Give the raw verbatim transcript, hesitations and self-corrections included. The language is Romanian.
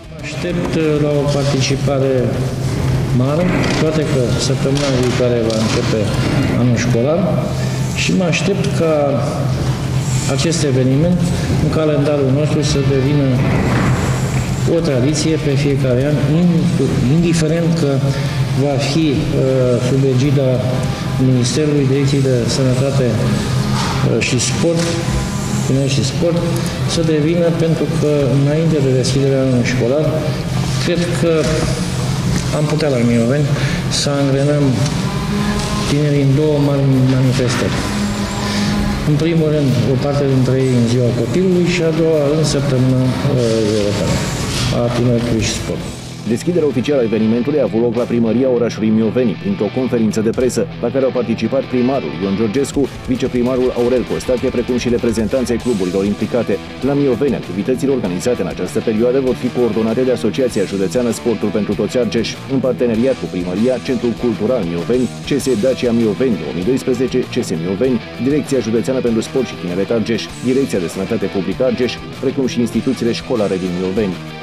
Aștept la o participare mare, toate că săptămâna viitoare va începe anul școlar și mă aștept ca acest eveniment în calendarul nostru să devină o tradiție pe fiecare an, indiferent că va fi sub egida Ministerului Direcției de Sănătate și Sport, Tineret și Sport, să devină, pentru că înainte de deschiderea anului școlar, cred că am putea la Mioveni să angrenăm tinerii în două mari manifestări. În primul rând, o parte dintre ei în ziua copilului și a doua în săptămâna europeană a tineretului și sport. Deschiderea oficială a evenimentului a avut loc la primăria orașului Mioveni, printr-o conferință de presă, la care au participat primarul Ion Georgescu, viceprimarul Aurel Costache, precum și reprezentanții cluburilor implicate. La Mioveni, activitățile organizate în această perioadă vor fi coordonate de Asociația Județeană Sportul pentru Toți Argeș, în parteneriat cu primăria, Centrul Cultural Mioveni, C S Dacia Mioveni două mii doisprezece, C S Mioveni, Direcția Județeană pentru Sport și Tineret Argeș, Direcția de Sănătate Publică Argeș, precum și instituțiile școlare din Mioveni.